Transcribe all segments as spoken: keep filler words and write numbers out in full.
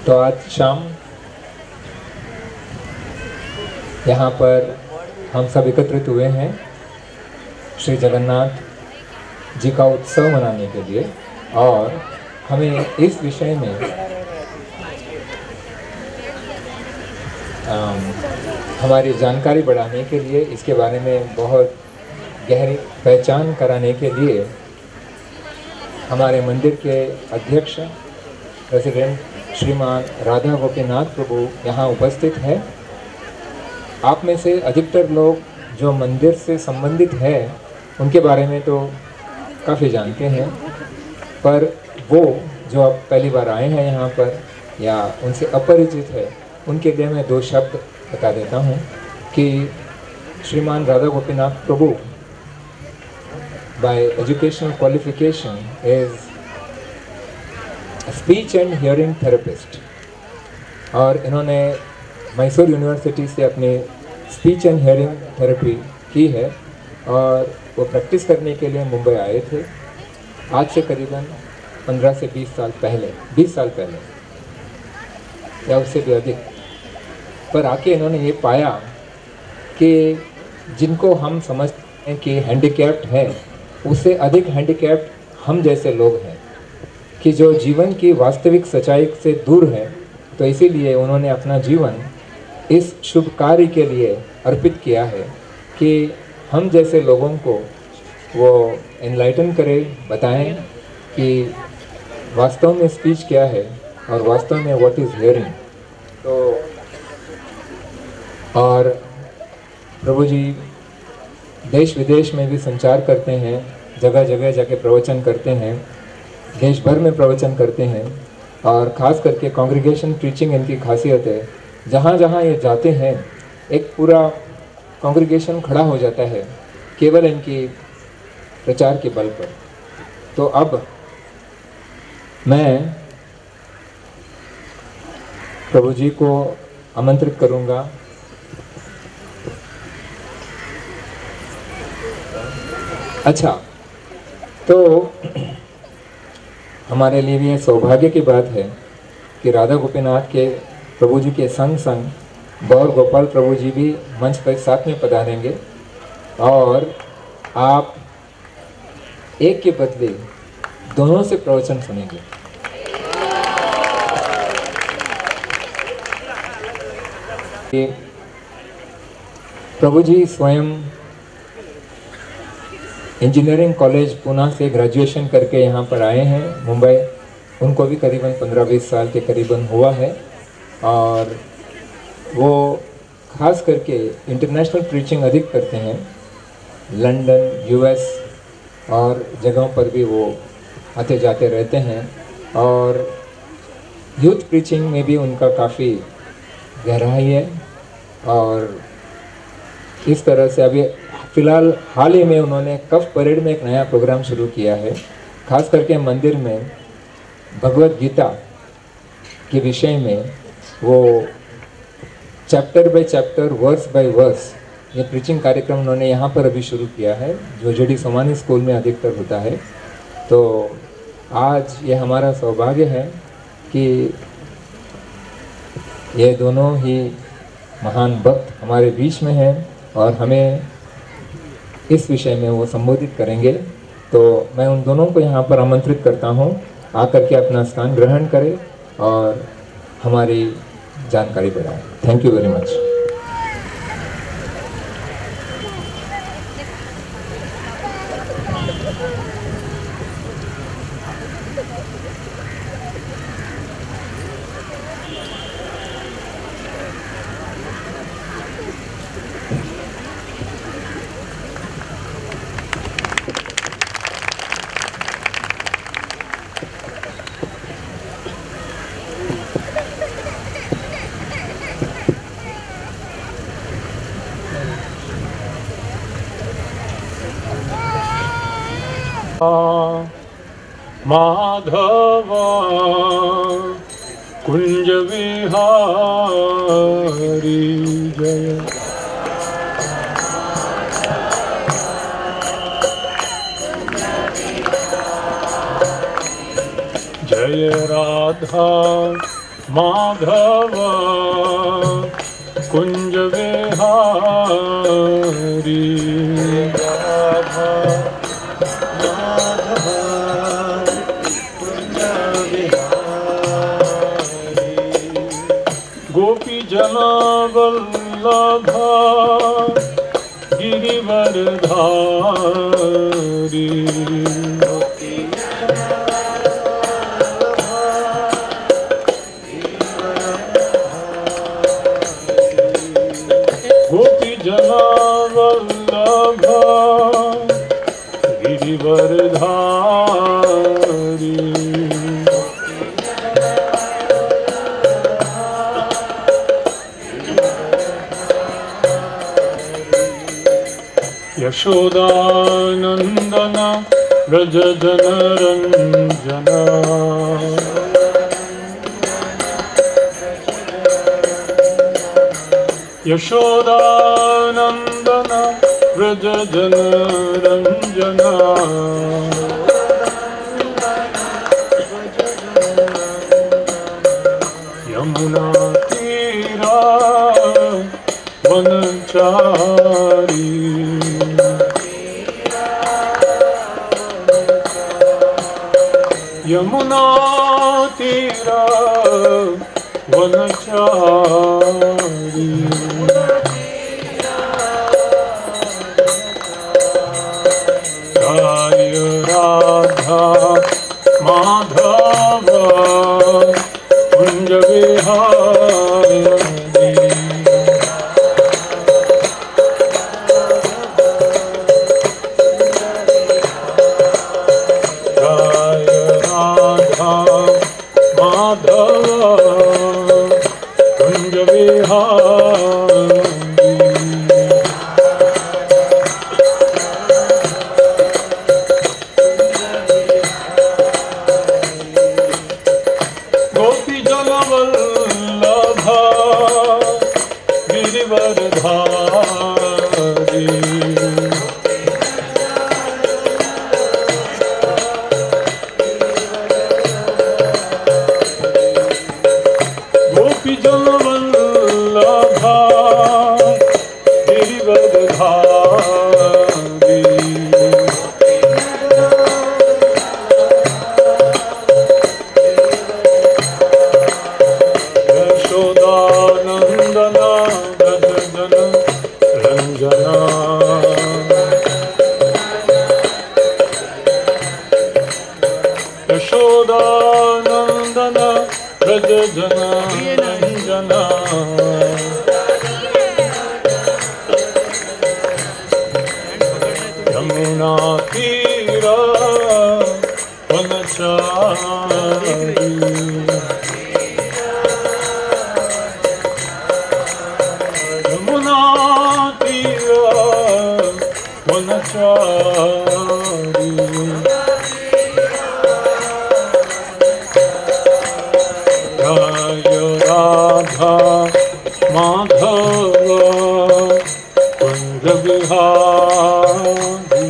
तो आज शाम यहाँ पर हम सब एकत्रित हुए हैं श्री जगन्नाथ जी का उत्सव मनाने के लिए, और हमें इस विषय में आम, हमारी जानकारी बढ़ाने के लिए, इसके बारे में बहुत गहरी पहचान कराने के लिए हमारे मंदिर के अध्यक्ष प्रेसिडेंट श्रीमान राधा गोपीनाथ प्रभु यहाँ उपस्थित है। आप में से अधिकतर लोग जो मंदिर से संबंधित है उनके बारे में तो काफ़ी जानते हैं, पर वो जो आप पहली बार आए हैं यहाँ पर या उनसे अपरिचित है, उनके लिए मैं दो शब्द बता देता हूँ कि श्रीमान राधा गोपीनाथ प्रभु by educational qualification is a speech and hearing therapist, और इन्होंने मैसूर यूनिवर्सिटी से अपनी स्पीच एंड हियरिंग थेरेपी की है, और वो प्रैक्टिस करने के लिए मुंबई आए थे आज से करीबन पंद्रह से बीस साल पहले बीस साल पहले या उससे भी अधिक। पर आके इन्होंने ये पाया कि जिनको हम समझते हैं कि हैंडीकैप्ड है, उससे अधिक हैंडीकैप्ड हम जैसे लोग हैं, कि जो जीवन की वास्तविक सच्चाई से दूर है। तो इसीलिए उन्होंने अपना जीवन इस शुभ कार्य के लिए अर्पित किया है कि हम जैसे लोगों को वो एनलाइटन करें, बताएं कि वास्तव में स्पीच क्या है और वास्तव में व्हाट इज़ हियरिंग। तो और प्रभु जी देश विदेश में भी संचार करते हैं, जगह जगह जाके प्रवचन करते हैं, देश भर में प्रवचन करते हैं, और ख़ास करके कांग्रीगेशन प्रीचिंग इनकी खासियत है। जहाँ जहाँ ये जाते हैं एक पूरा कांग्रीगेशन खड़ा हो जाता है केवल इनकी प्रचार के बल पर। तो अब मैं प्रभु जी को आमंत्रित करूँगा अच्छा, तो हमारे लिए भी ये सौभाग्य की बात है कि राधा गोपीनाथ के प्रभु जी के संग संग गौर गोपाल प्रभु जी भी मंच पर साथ में पधारेंगे, और आप एक के बदले दोनों से प्रवचन सुनेंगे। प्रभु जी स्वयं इंजीनियरिंग कॉलेज पुणे से ग्रेजुएशन करके यहाँ पर आए हैं मुंबई। उनको भी करीबन पंद्रह बीस साल के करीबन हुआ है, और वो खास करके इंटरनेशनल प्रीचिंग अधिक करते हैं। लंदन, यूएस और जगहों पर भी वो आते जाते रहते हैं, और यूथ प्रीचिंग में भी उनका काफ़ी गहराई है। और इस तरह से अभी फ़िलहाल हाल ही में उन्होंने कफ परेड में एक नया प्रोग्राम शुरू किया है, खास करके मंदिर में भगवत गीता के विषय में वो chapter by chapter, verse by verse, ये प्रीचिंग कार्यक्रम उन्होंने यहाँ पर अभी शुरू किया है, जो जेडी सोमानी स्कूल में अधिकतर होता है। तो आज ये हमारा सौभाग्य है कि ये दोनों ही महान भक्त हमारे बीच में हैं, और हमें इस विषय में वो संबोधित करेंगे। तो मैं उन दोनों को यहाँ पर आमंत्रित करता हूँ, आकर के अपना स्थान ग्रहण करें और हमारी जानकारी बढ़ाएं। Thank you very much. Madhav Kunj Vihari जय। जय राधा माधव कुंज विहारी राधा माधव कुंज विहारी गोपी जना वल्लभ गिरिवरधारी गोपी जना वल्लभ गिरिवरधारी यशोदानंदन व्रज जनरंजन यशोदानंदन व्रज जनरंजन यमुना तीरा वनचारी यमुना तीरा वनचारी जय राधा माधव कुंज विहारी कुंज विहारी गोपी जन वल्लभ गिरिवरधारी गोपी जन वल्लभ गिरिवरधारी यशोदानंदन व्रज जन रंजना यशोदानंदन व्रज जन रंजना यमुना तीरा वनचारी यमुना तीरा वनचारी जय राधा माधव कुंज विहारी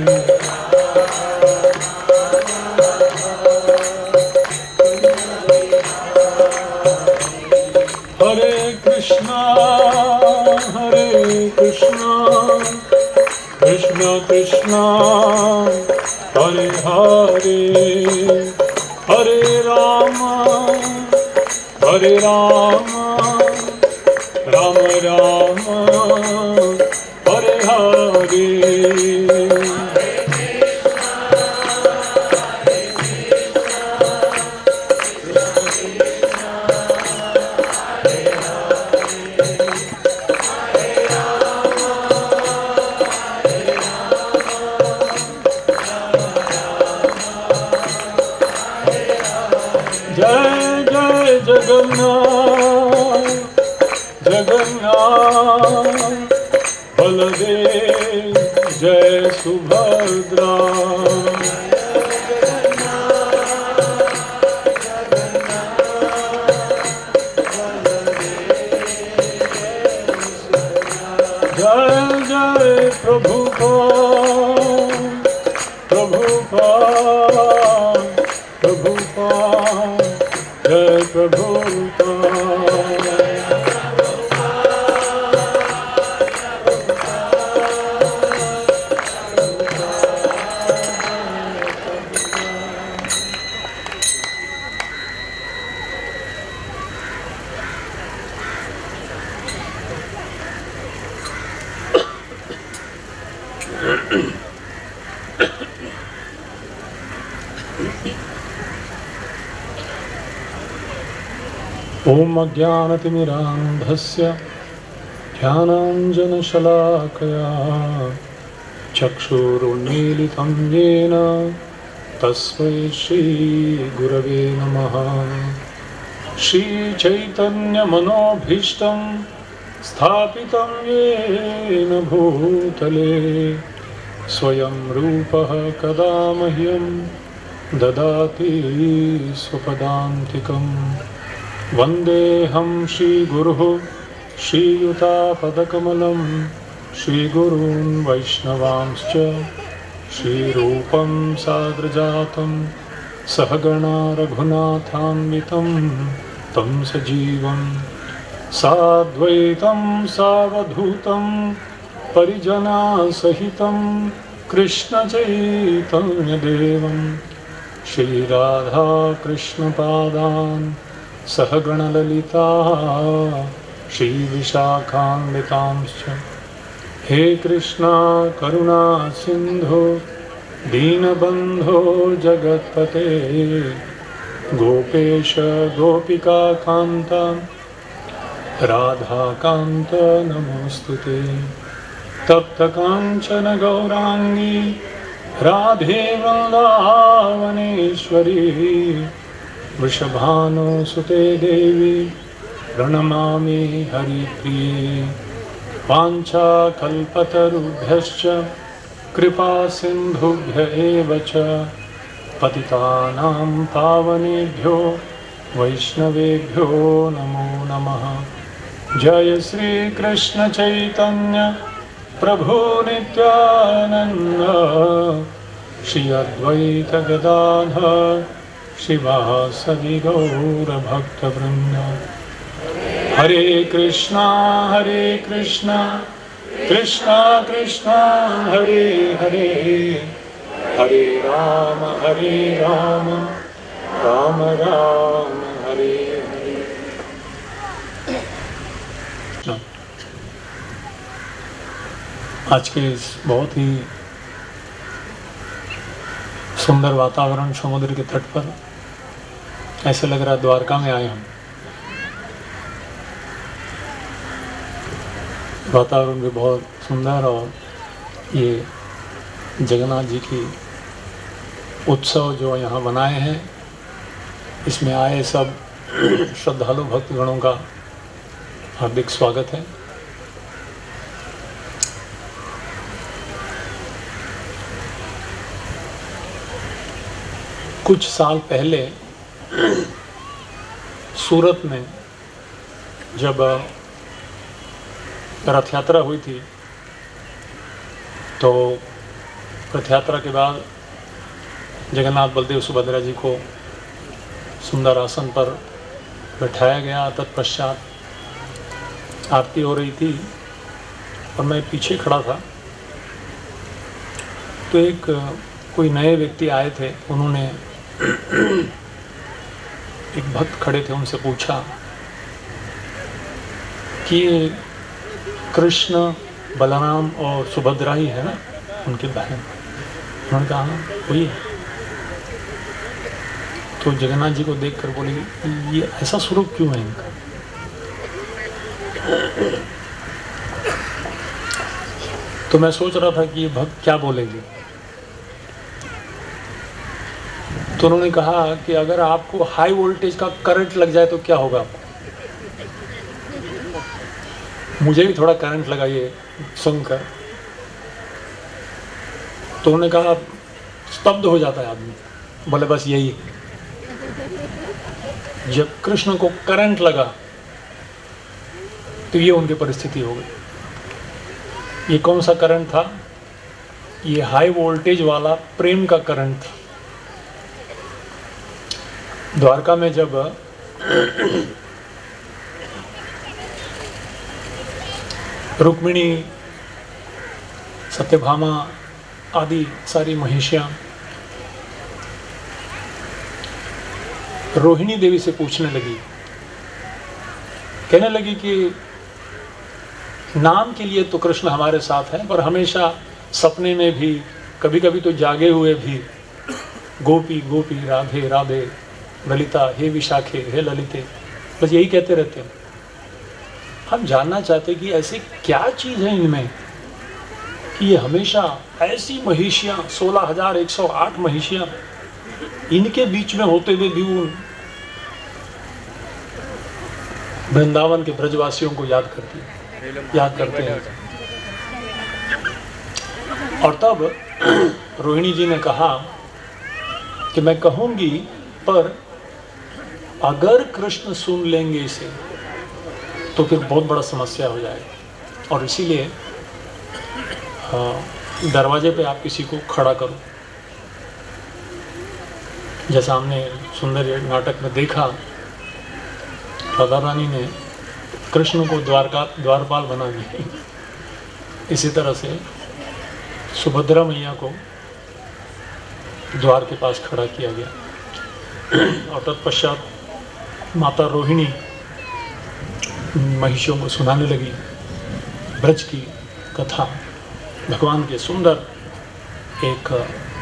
हरे कृष्णा हरे कृष्णा कृष्ण कृष्णा हरे हरे हरे राम हरे राम राम राम हरे हरे जय जय जगन्नाथ जगन्नाथ बलदेव जय सुभद्रा जय जय प्रभुपाद प्रभुपाद प्रभुपाद जय प्रभुपाद ओम अज्ञानतिमिरान्धस्य ज्ञानाञ्जनशलाकया चक्षुरुन्मीलितं येन तस्मै श्रीगुरवे नमः। श्रीचैतन्यमनोभीष्टं स्थापितं येन भूतले स्वयं रूपः कदा मह्यं ददाति स्वपदान्तिकम्। वन्देऽहं श्रीगुरुः श्रीयुतापदकमलं श्रीगुरून् वैष्णवांश्च श्रीरूपं साग्रजातं सहगणा रघुनाथान्वितं तं सजीवं साद्वैतं सावधूतं परिजनासहितं कृष्णचैतन्यदेवं श्रीराधाकृष्णपादान् सहगणललिता श्रीविशाखान्वितांश्च। हे कृष्णा करुणा सिन्धो दीनबन्धो जगत्पते गोपेश गोपिकान्त राधाकान्त नमोस्तुते। तप्तकाञ्चन गौरांगी राधे वृन्दावनेश्वरी वृषभानुसुते देवी प्रणमामि हरिप्रिये। वाञ्छाकल्पतरुभ्यश्च कृपा सिन्धुभ्य एव च पतितानां पावनेभ्यो वैष्णवेभ्यो नमो नमः। जय श्री कृष्ण चैतन्य प्रभु नित्यानंद श्री अद्वैत गदाधर शिवासदि गौरभक्तवृन्द। हरे कृष्णा हरे कृष्णा कृष्णा कृष्णा हरे हरे हरे राम हरे राम राम राम हरे हरे। आज के इस बहुत ही सुंदर वातावरण समुद्र के तट पर ऐसे लग रहा है द्वारका में आए हम। वातावरण भी बहुत सुंदर और ये जगन्नाथ जी की उत्सव जो यहाँ बनाए हैं इसमें आए सब श्रद्धालु भक्तगणों का हार्दिक स्वागत है। कुछ साल पहले सूरत में जब रथ यात्रा हुई थी तो रथ यात्रा के बाद जगन्नाथ बलदेव सुभद्रा जी को सुंदर आसन पर बैठाया गया। तत्पश्चात आरती हो रही थी और मैं पीछे खड़ा था तो एक कोई नए व्यक्ति आए थे। उन्होंने एक भक्त खड़े थे, उनसे पूछा कि कृष्ण बलराम और सुभद्रा ही है ना उनके बहन? उन्होंने कहा हाँ वही है। तो जगन्नाथ जी को देखकर बोले ये ऐसा स्वरूप क्यों है इनका? तो मैं सोच रहा था कि ये भक्त क्या बोलेंगे। तो उन्होंने कहा कि अगर आपको हाई वोल्टेज का करंट लग जाए तो क्या होगा आपको? मुझे भी थोड़ा करंट लगा ये सुनकर। तो उन्होंने कहा स्तब्ध हो जाता है आदमी। बोले बस यही, जब कृष्ण को करंट लगा तो ये उनकी परिस्थिति हो गई। ये कौन सा करंट था? ये हाई वोल्टेज वाला प्रेम का करंट था। द्वारका में जब रुक्मिणी, सत्यभामा आदि सारी महिषियां रोहिणी देवी से पूछने लगी, कहने लगी कि नाम के लिए तो कृष्ण हमारे साथ हैं, पर हमेशा सपने में भी, कभी कभी तो जागे हुए भी गोपी गोपी राधे राधे, ललिता हे विशाखे हे ललिते, बस यही कहते रहते हैं। हम जानना चाहते कि ऐसी क्या चीज़ है इनमें कि ये हमेशा ऐसी महिषियाँ, सोलह हजार एक सौ आठ महिषियाँ इनके बीच में होते हुए भी वो वृंदावन के ब्रजवासियों को याद करती है, याद करते हैं। और तब रोहिणी जी ने कहा कि मैं कहूँगी, पर अगर कृष्ण सुन लेंगे इसे तो फिर बहुत बड़ा समस्या हो जाएगा, और इसीलिए दरवाजे पे आप किसी को खड़ा करो। जैसा हमने सुंदर नाटक में देखा, राधा रानी ने कृष्ण को द्वारका द्वारपाल बना दिया, इसी तरह से सुभद्रा मैया को द्वार के पास खड़ा किया गया। और तत्पश्चात माता रोहिणी महिषियों को सुनाने लगी ब्रज की कथा, भगवान के सुंदर एक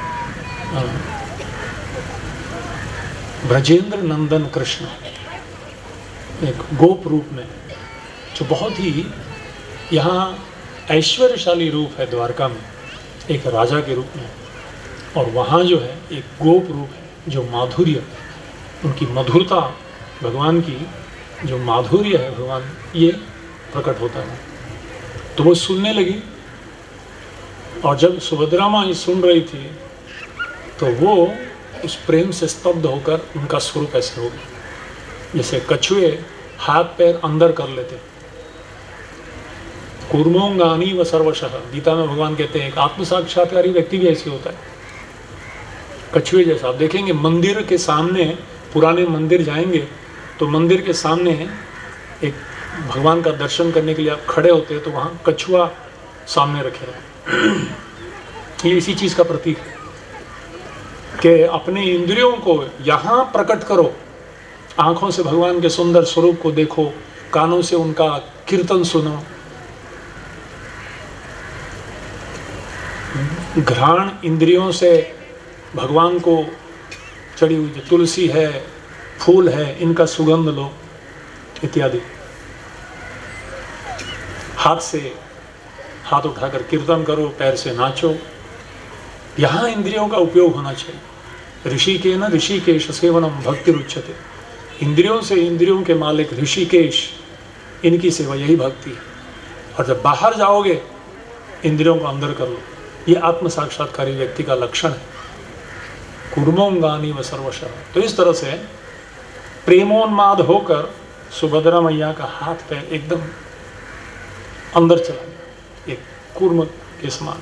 ब्रजेंद्र नंदन कृष्ण एक गोप रूप में, जो बहुत ही यहाँ ऐश्वर्यशाली रूप है द्वारका में, एक राजा के रूप में, और वहाँ जो है एक गोप रूप है जो माधुर्य, उनकी मधुरता, भगवान की जो माधुर्य है भगवान, ये प्रकट होता है। तो वो सुनने लगी, और जब सुभद्रा माँ ये सुन रही थी तो वो उस प्रेम से स्तब्ध होकर उनका स्वरूप ऐसे हो गया जैसे कछुए हाथ पैर अंदर कर लेते। कूर्मोंगानी व सर्वशः, गीता में भगवान कहते हैं एक आत्म साक्षात्कारी व्यक्ति भी ऐसे होता है, कछुए जैसा। आप देखेंगे मंदिर के सामने, पुराने मंदिर जाएंगे तो मंदिर के सामने एक भगवान का दर्शन करने के लिए आप खड़े होते हैं तो वहाँ कछुआ सामने रखे हैं। ये इसी चीज़ का प्रतीक है कि अपने इंद्रियों को यहाँ प्रकट करो, आँखों से भगवान के सुंदर स्वरूप को देखो, कानों से उनका कीर्तन सुनो, घ्राण इंद्रियों से भगवान को चढ़ी हुई जो तुलसी है, फूल है, इनका सुगंध लो इत्यादि। हाथ से हाथ उठाकर कीर्तन करो, पैर से नाचो, यहाँ इंद्रियों का उपयोग होना चाहिए। ऋषिकेन ऋषिकेश सेवनम भक्ति रुच्यते, इंद्रियों से इंद्रियों के मालिक ऋषिकेश, इनकी सेवा यही भक्ति है। और जब बाहर जाओगे इंद्रियों को अंदर कर लो, ये आत्म साक्षात्कारी व्यक्ति का लक्षण है। कूर्मोंगानी व सर्वशः। तो इस तरह से प्रेमोन्माद होकर सुभद्रा मैया का हाथ पैर एकदम अंदर चला गया, एक कूर्म के समान।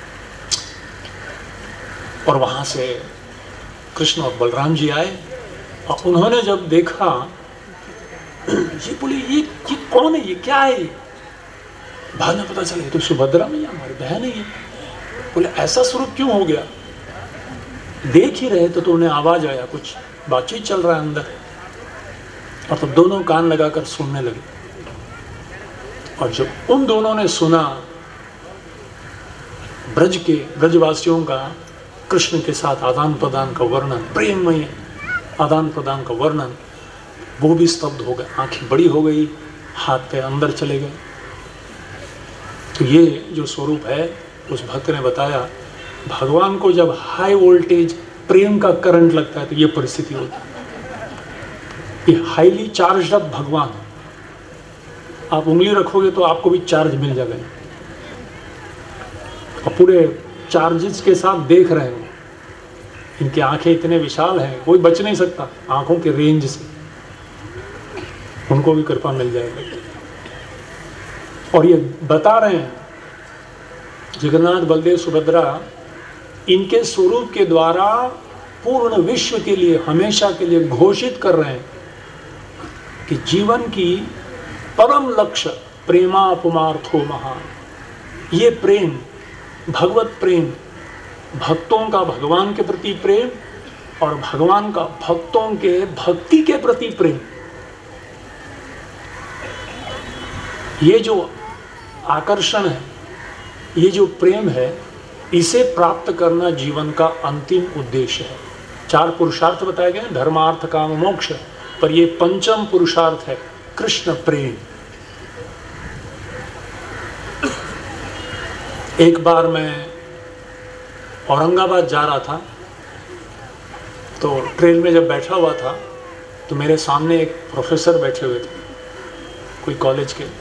और वहां से कृष्ण और बलराम जी आए, और उन्होंने जब देखा, ये बोले ये ये कौन है, ये क्या है? बाद में पता चला ये तो सुभद्रा मैया हमारी बहन है। ये बोले ऐसा स्वरूप क्यों हो गया? देख ही रहे तो, तो उन्हें आवाज आया, कुछ बातचीत चल रहा है अंदर, और तो दोनों कान लगाकर सुनने लगे। और जब उन दोनों ने सुना ब्रज के ब्रजवासियों का कृष्ण के साथ आदान प्रदान का वर्णन, प्रेममय आदान प्रदान का वर्णन, वो भी स्तब्ध हो गए, आंखें बड़ी हो गई, हाथ पे अंदर चले गए। तो ये जो स्वरूप है, उस भक्त ने बताया, भगवान को जब हाई वोल्टेज प्रेम का करंट लगता है तो ये परिस्थिति होती है। ये हाईली चार्ज अप भगवान, आप उंगली रखोगे तो आपको भी चार्ज मिल जाएगा, और पूरे चार्जेस के साथ देख रहे हो। इनकी आंखें इतने विशाल हैं, कोई बच नहीं सकता आंखों के रेंज से, उनको भी कृपा मिल जाएगी। और ये बता रहे हैं जगन्नाथ बलदेव सुभद्रा इनके स्वरूप के द्वारा पूर्ण विश्व के लिए, हमेशा के लिए घोषित कर रहे हैं कि जीवन की परम लक्ष्य प्रेमापुमार्थो महान। ये प्रेम, भगवत प्रेम, भक्तों का भगवान के प्रति प्रेम, और भगवान का भक्तों के भक्ति के प्रति प्रेम, ये जो आकर्षण है, ये जो प्रेम है, इसे प्राप्त करना जीवन का अंतिम उद्देश्य है। चार पुरुषार्थ बताए गए हैं, धर्म अर्थ काम मोक्ष, पर ये पंचम पुरुषार्थ है कृष्ण प्रेम। एक बार मैं औरंगाबाद जा रहा था, तो ट्रेन में जब बैठा हुआ था तो मेरे सामने एक प्रोफेसर बैठे हुए थे, कोई कॉलेज के।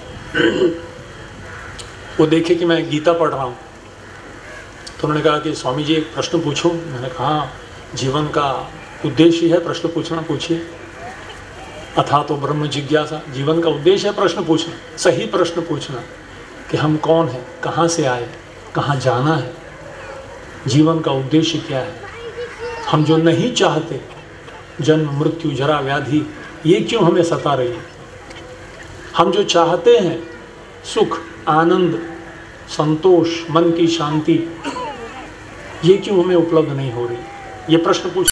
वो देखे कि मैं गीता पढ़ रहा हूँ, तो उन्होंने कहा कि स्वामी जी एक प्रश्न पूछूं। मैंने कहा जीवन का उद्देश्य है प्रश्न पूछना, पूछिए। अथा तो ब्रह्म जिज्ञासा, जीवन का उद्देश्य है प्रश्न पूछना, सही प्रश्न पूछना कि हम कौन हैं, कहाँ से आए, कहाँ जाना है, जीवन का उद्देश्य क्या है। हम जो नहीं चाहते, जन्म मृत्यु जरा व्याधि, ये क्यों हमें सता रही है। हम जो चाहते हैं सुख आनंद संतोष मन की शांति, ये क्यों हमें उपलब्ध नहीं हो रही। ये प्रश्न पूछना